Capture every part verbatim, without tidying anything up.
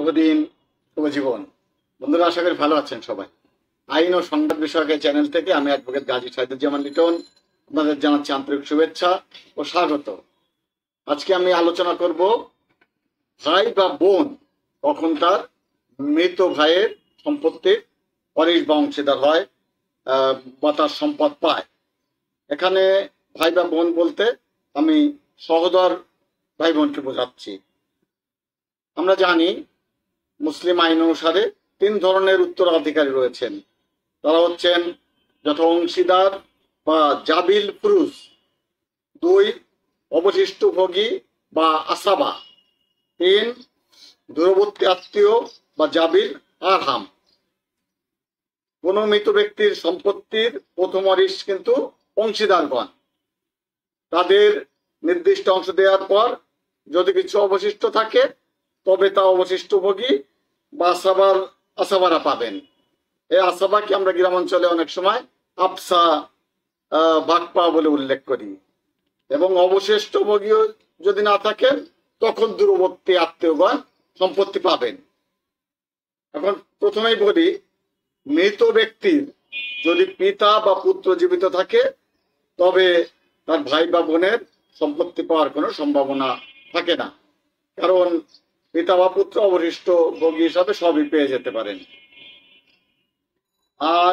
শুভদিন, শুভ জীবন। বন্ধুরা, আশা করি ভালো আছেন সবাই। আইন ও সংবাদ বিষয়ক এই চ্যানেল থেকে আমি অ্যাডভোকেট গাজী শাহিদুজ্জামান লিটন আপনাদের জানাচ্ছি আন্তরিক শুভেচ্ছা ও স্বাগত। আজকে আমি আলোচনা করব ভাই বা বোন কখন তার মৃত ভাইয়ের সম্পত্তির ওয়ারিশ বা অংশীদার হয় বা তার সম্পদ পায়। এখানে ভাই বা বোন বলতে আমি সহোদর ভাই বোনকে বোঝাচ্ছি। আমরা জানি মুসলিম আইন অনুসারে তিন ধরনের উত্তরাধিকারী রয়েছেন। তারা হচ্ছেন যথা অংশীদার বা জাবিল পুরুষ, দুই অবশিষ্ট ভোগী বা আসাবা, তিন দূরবর্তী আত্মীয় বা জাবিল আরহাম। কোন মৃত ব্যক্তির সম্পত্তির প্রথম ওয়ারিশ কিন্তু অংশীদারগণ। তাদের নির্দিষ্ট অংশ দেওয়ার পর যদি কিছু অবশিষ্ট থাকে তবে তা অবশিষ্ট ভোগী বা আসাবার আসাবারা পাবেন। এই আসাবাকে আমরা গ্রাম অঞ্চলে অনেক সময় আফসা বাকপা বলে উল্লেখ করি। এবং অবশিষ্ট ভোগীও যদি না থাকেন তখন দূরবর্তী আত্মীয়গণ সম্পত্তি পাবেন। এখন প্রথমেই বলি, মৃত ব্যক্তির যদি পিতা বা পুত্র জীবিত থাকে তবে তার ভাই বা বোনের সম্পত্তি পাওয়ার কোনো সম্ভাবনা থাকে না, কারণ পিতা বা পুত্র অবশিষ্ট ভোগী হিসাবে সবই পেয়ে যেতে পারেন। আর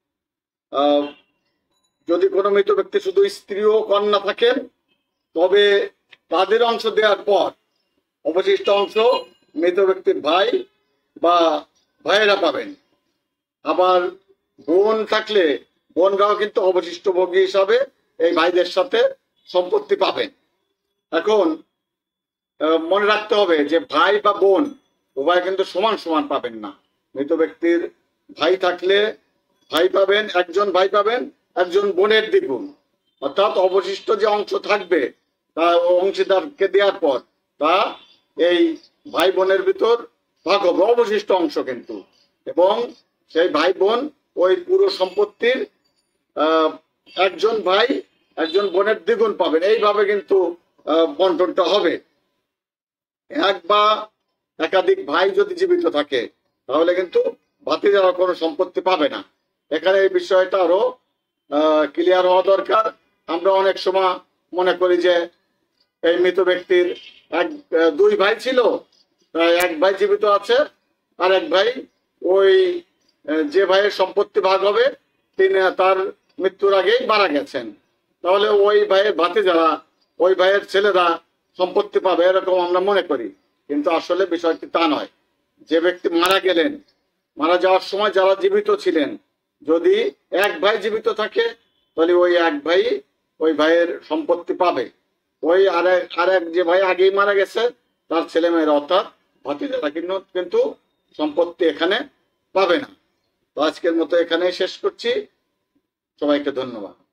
যদি কোনো মৃত ব্যক্তি শুধু স্ত্রী ও কন্যা থাকেন তবে তাদের অংশ দেওয়ার পর অবশিষ্ট অংশ মৃত ব্যক্তির ভাই বা ভাইয়েরা পাবেন। আবার বোন থাকলে বোনরাও কিন্তু অবশিষ্ট ভোগী হিসাবে এই ভাইদের সাথে সম্পত্তি পাবেন। এখন মনে রাখতে হবে যে ভাই বা বোন উভয় কিন্তু সমান সমান পাবেন না। মৃত ব্যক্তির ভাই থাকলে ভাই পাবেন, একজন ভাই পাবেন একজন বোনের দ্বিগুণ, অর্থাৎ অবশিষ্ট যে অংশ থাকবে তা অংশীদারকে দেওয়ার পর তা এই ভাই বোনের ভিতর ভাগ হবে অবশিষ্ট অংশ কিন্তু, এবং সেই ভাই বোন ওই পুরো সম্পত্তির আহ একজন ভাই একজন বোনের দ্বিগুণ পাবেন। এইভাবে কিন্তু বন্টনটা হবে। এক বা একাধিক ভাই যদি জীবিত থাকে তাহলে কিন্তু ভাতিজারা কোনো সম্পত্তি পাবে না। এখানে এই বিষয়টা আরো ক্লিয়ার হওয়া দরকার। আমরা অনেক সময় মনে করি যে এই মৃত ব্যক্তির এক দুই ভাই ছিল, এক ভাই জীবিত আছে আর এক ভাই ওই যে ভাইয়ের সম্পত্তি ভাগ হবে তিনি তার মৃত্যুর আগেই মারা গেছেন, তাহলে ওই ভাইয়ের ভাতিজারা ওই ভাইয়ের ছেলেরা সম্পত্তি পাবে, এরকম আমরা মনে করি। কিন্তু আসলে বিষয়টি তা নয়। যে ব্যক্তি মারা গেলেন, মারা যাওয়ার সময় যারা জীবিত ছিলেন, যদি এক ভাই জীবিত থাকে তাহলে ওই এক ভাই ওই ভাইয়ের সম্পত্তি পাবে। ওই আর আর এক যে ভাই আগেই মারা গেছে তার ছেলে মেয়েরা অর্থাৎ ভাতিজারা কিন্তু কিন্তু সম্পত্তি এখানে পাবে না। তো আজকের মতো এখানেই শেষ করছি। সবাইকে ধন্যবাদ।